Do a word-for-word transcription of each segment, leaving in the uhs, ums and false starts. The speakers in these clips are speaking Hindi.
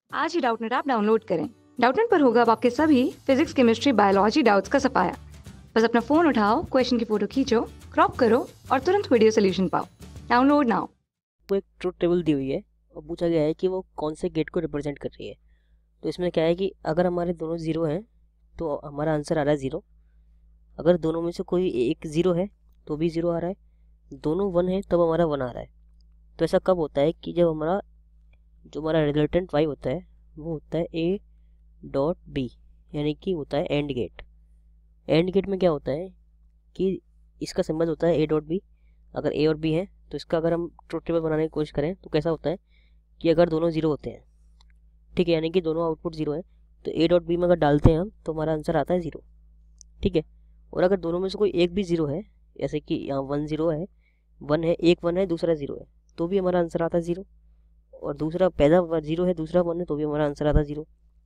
आज ही डाउटनेट ऐप डाउनलोड करें। डाउटनेट पर होगा अब आपके सभी फिजिक्स, केमिस्ट्री, बायोलॉजी डाउट्स का सफाया। बस अपना फोन उठाओ, क्वेश्चन की फोटो खींचो, क्रॉप करो और तुरंत वीडियो सोल्यूशन पाओ। Download now. वो एक ट्रुथ टेबल दी हुई है और पूछा गया है कि वो कौन से गेट को रिप्रेजेंट कर रही है। तो इसमें क्या है कि अगर हमारे दोनों ज़ीरो हैं तो हमारा आंसर आ रहा है ज़ीरो। अगर दोनों में से कोई एक ज़ीरो है तो भी ज़ीरो आ रहा है, दोनों वन है तब हमारा वन आ रहा है। तो ऐसा कब होता है कि जब हमारा जो हमारा रिजल्टेंट वाई होता है वो होता है ए डॉट बी, यानी कि होता है एंड गेट। एंड गेट में क्या होता है कि इसका सिंबल होता है ए डॉट बी। अगर ए और बी है तो इसका अगर हम ट्रुथ टेबल बनाने की कोशिश करें तो कैसा होता है कि अगर दोनों ज़ीरो होते हैं, ठीक है, यानी कि दोनों आउटपुट ज़ीरो है, तो ए डॉट बी में अगर डालते हैं हम तो हमारा आंसर आता है ज़ीरो, ठीक है। और अगर दोनों में से कोई एक भी ज़ीरो है, जैसे कि यहाँ वन ज़ीरो है, वन है, एक वन है, दूसरा ज़ीरो है, तो भी हमारा आंसर आता है ज़ीरो। और दूसरा पहला ज़ीरो है, दूसरा वन है, तो भी हमारा आंसर आता है ज़ीरो।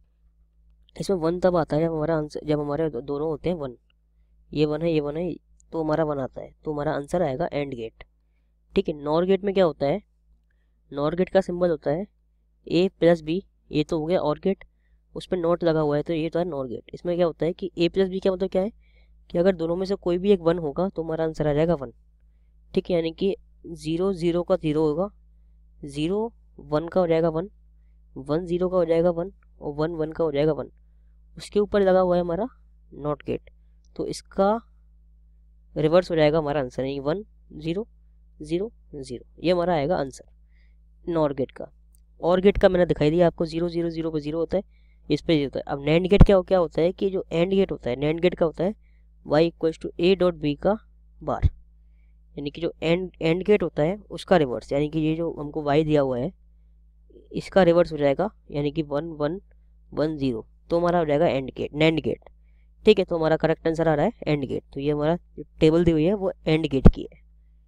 इसमें वन तब आता है जब हमारा आंसर जब हमारे दोनों होते हैं वन, ये वन है, ये वन है, तो हमारा वन आता है, तो हमारा आंसर आएगा एंड गेट, ठीक है। नॉर गेट में क्या होता है, नॉर गेट का सिंबल होता है ए प्लस बी। ये तो हो गया और गेट, उस पर नॉट लगा हुआ है, तो ये तो है नॉर गेट। इसमें क्या होता है कि ए प्लस बी क्या मतलब क्या है कि अगर दोनों में से कोई भी एक वन होगा तो हमारा आंसर आ जाएगा वन, ठीक है। यानी कि ज़ीरो ज़ीरो का ज़ीरो होगा, ज़ीरो वन का हो जाएगा वन, वन ज़ीरो का हो जाएगा वन, और वन वन का हो जाएगा वन। उसके ऊपर लगा हुआ है हमारा नॉट गेट, तो इसका रिवर्स हो जाएगा हमारा आंसर, यानी वन ज़ीरो ज़ीरो ज़ीरो, ये हमारा आएगा आंसर नॉर गेट का। और गेट का मैंने दिखाई दिया आपको, जीरो जीरो जीरो पे जीरो होता है, इस पे जीरो होता है। अब नैंड गेट क्या क्या होता है कि जो एंड गेट होता है, नैंड गेट का होता है y equals to a dot b का बार, यानी कि जो एंड एंड गेट होता है उसका रिवर्स, यानी कि ये जो हमको वाई दिया हुआ है इसका रिवर्स हो जाएगा, यानी कि वन वन वन जीरो, तो हमारा हो जाएगा एंड गेट, नैंड गेट, ठीक है। तो हमारा करेक्ट आंसर आ रहा है एंड गेट। तो ये हमारा जो टेबल दी हुई है वो एंड गेट की है।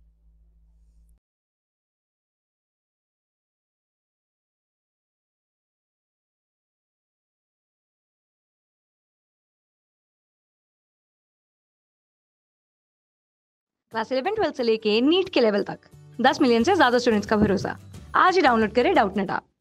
क्लास इलेवन ट्वेल्थ से लेके नीट के लेवल तक दस मिलियन से ज्यादा स्टूडेंट्स का भरोसा। आज ही डाउनलोड करें डाउटनेट ऐप।